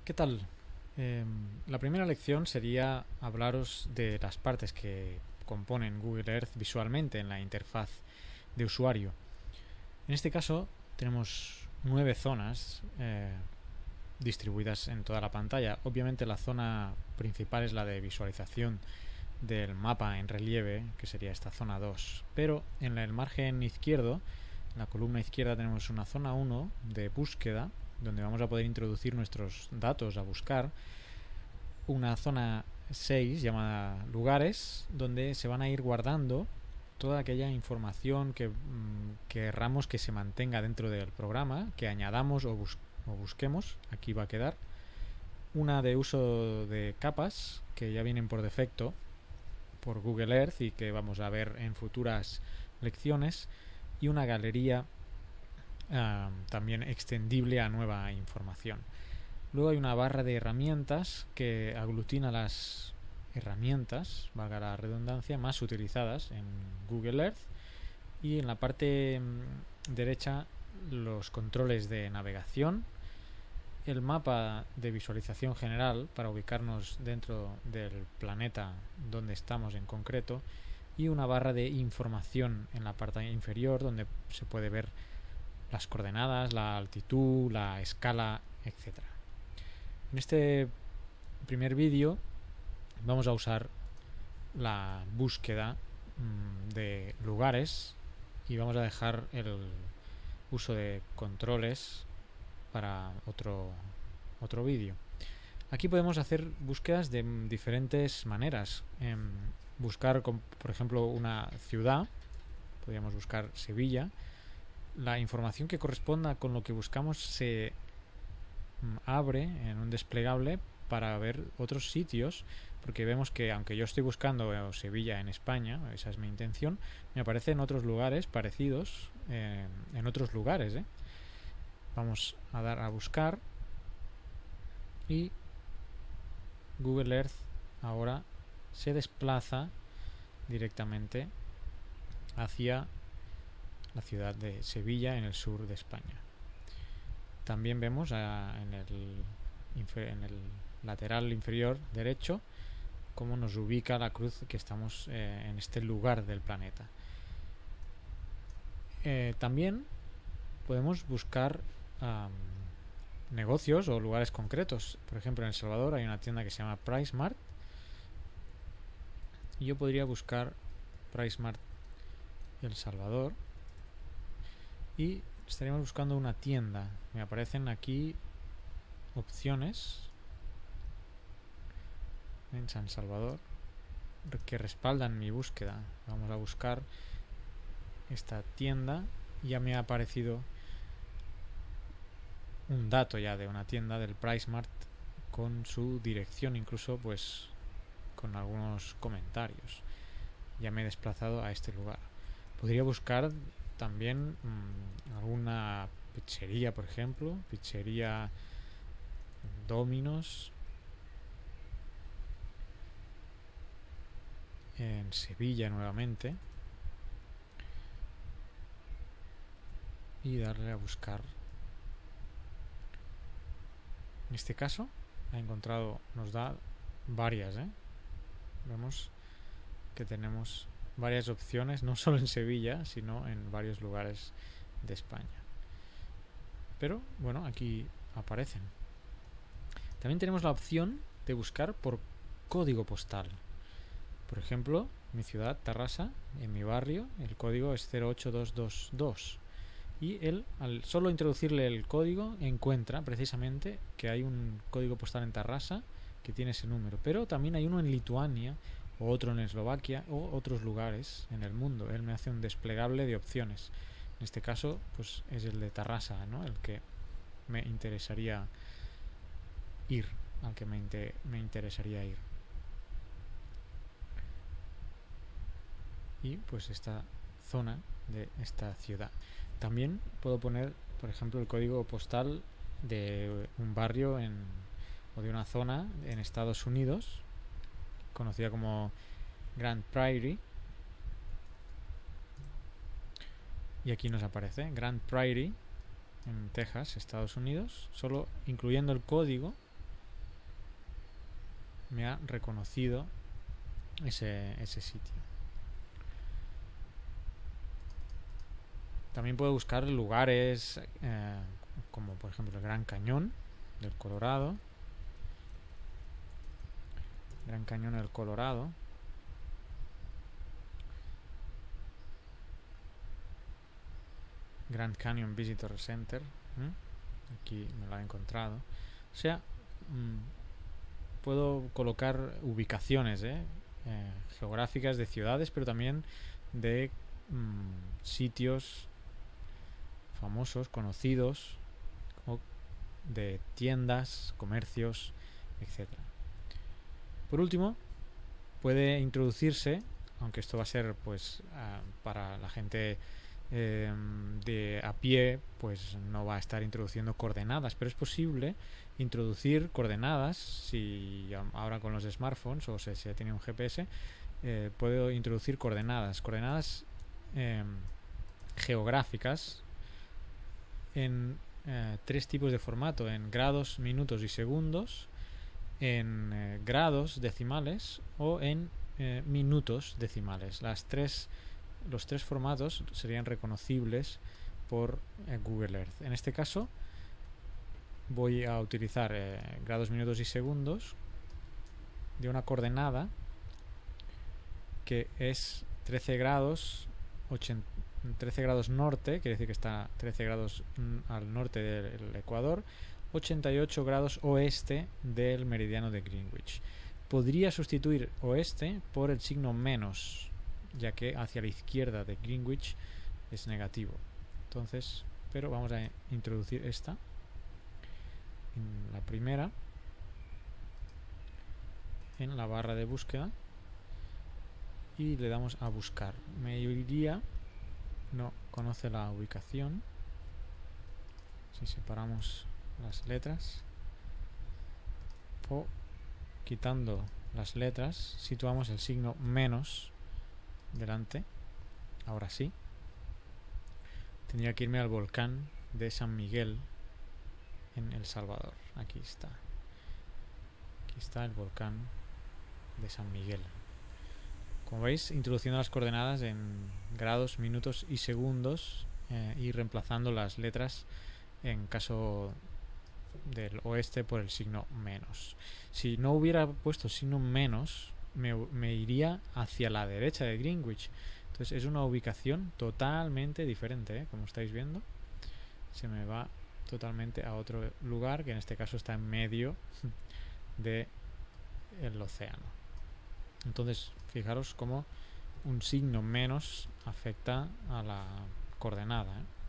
¿Qué tal? La primera lección sería hablaros de las partes que componen Google Earth visualmente en la interfaz de usuario. En este caso tenemos 9 zonas distribuidas en toda la pantalla. Obviamente la zona principal es la de visualización del mapa en relieve, que sería esta zona 2. Pero en el margen izquierdo, en la columna izquierda, tenemos una zona 1 de búsqueda, donde vamos a poder introducir nuestros datos a buscar. Una zona 6 llamada lugares, donde se van a ir guardando toda aquella información que querramos que se mantenga dentro del programa, que añadamos o busquemos. Aquí va a quedar una de uso de capas que ya vienen por defecto por Google Earth y que vamos a ver en futuras lecciones, y una galería también extendible a nueva información. Luego hay una barra de herramientas que aglutina las herramientas, valga la redundancia, más utilizadas en Google Earth, y en la parte derecha los controles de navegación, el mapa de visualización general para ubicarnos dentro del planeta donde estamos en concreto, y una barra de información en la parte inferior donde se puede ver las coordenadas, la altitud, la escala, etc. En este primer vídeo vamos a usar la búsqueda de lugares y vamos a dejar el uso de controles para otro vídeo. Aquí podemos hacer búsquedas de diferentes maneras. Buscar, por ejemplo, una ciudad. Podríamos buscar Sevilla. La información que corresponda con lo que buscamos se abre en un desplegable para ver otros sitios, porque vemos que aunque yo estoy buscando Sevilla en España, esa es mi intención, me aparecen otros lugares parecidos en otros lugares. Vamos a dar a buscar y Google Earth ahora se desplaza directamente hacia la ciudad de Sevilla en el sur de España. También vemos en el lateral inferior derecho cómo nos ubica la cruz que estamos en este lugar del planeta. También podemos buscar negocios o lugares concretos. Por ejemplo, en El Salvador hay una tienda que se llama PriceMart, y yo podría buscar PriceMart El Salvador y estaríamos buscando una tienda. Me aparecen aquí opciones en San Salvador que respaldan mi búsqueda. Vamos a buscar esta tienda y ya me ha aparecido un dato ya de una tienda del PriceMart con su dirección, incluso pues con algunos comentarios. Ya me he desplazado a este lugar. Podría buscar también alguna pizzería, por ejemplo, pizzería Domino's en Sevilla nuevamente, y darle a buscar. En este caso ha encontrado, nos da varias, vemos que tenemos varias opciones, no solo en Sevilla, sino en varios lugares de España. Pero bueno, aquí aparecen. También tenemos la opción de buscar por código postal. Por ejemplo, mi ciudad, Tarrasa, en mi barrio, el código es 08222. Y él, al solo introducirle el código, encuentra precisamente que hay un código postal en Tarrasa que tiene ese número. Pero también hay uno en Lituania, o otro en Eslovaquia, o otros lugares en el mundo. Él me hace un desplegable de opciones. En este caso, pues es el de Tarrasa, ¿no? El que me interesaría ir, al que me interesaría ir. Y pues esta zona de esta ciudad. También puedo poner, por ejemplo, el código postal de un barrio o de una zona en Estados Unidos, conocida como Grand Prairie, y aquí nos aparece Grand Prairie en Texas, Estados Unidos. Solo incluyendo el código me ha reconocido ese sitio. También puedo buscar lugares como por ejemplo el Gran Cañón del Colorado. Gran Cañón del Colorado. Grand Canyon Visitor Center. Aquí me lo he encontrado. O sea, puedo colocar ubicaciones geográficas de ciudades, pero también de sitios famosos, conocidos, o de tiendas, comercios, etcétera. Por último, puede introducirse, aunque esto va a ser pues para la gente de a pie, pues no va a estar introduciendo coordenadas, pero es posible introducir coordenadas. Si ahora con los smartphones o si tiene un GPS, puedo introducir coordenadas geográficas en 3 tipos de formato: en grados, minutos y segundos, en grados decimales o en minutos decimales. Los tres formatos serían reconocibles por Google Earth. En este caso voy a utilizar grados, minutos y segundos de una coordenada que es 13 grados 13 grados norte, quiere decir que está 13 grados al norte del Ecuador, 88 grados oeste del meridiano de Greenwich. Podría sustituir oeste por el signo menos, ya que hacia la izquierda de Greenwich es negativo. Entonces, pero vamos a introducir esta en la primera, en la barra de búsqueda, y le damos a buscar. Me iría, no conoce la ubicación. Si separamos las letras o quitando las letras, situamos el signo menos delante. Ahora sí. Tendría que irme al volcán de San Miguel en El Salvador. Aquí está. Aquí está el volcán de San Miguel. Como veis, introduciendo las coordenadas en grados, minutos y segundos y reemplazando las letras en caso del oeste por el signo menos. Si no hubiera puesto signo menos, me iría hacia la derecha de Greenwich. Entonces es una ubicación totalmente diferente, como estáis viendo. Se me va totalmente a otro lugar, que en este caso está en medio del océano. Entonces, fijaros cómo un signo menos afecta a la coordenada.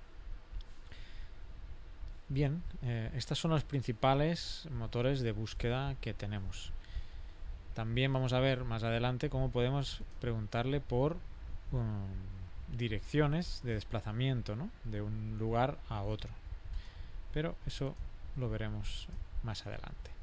Bien, estos son los principales motores de búsqueda que tenemos. También vamos a ver más adelante cómo podemos preguntarle por direcciones de desplazamiento, ¿no?, de un lugar a otro. Pero eso lo veremos más adelante.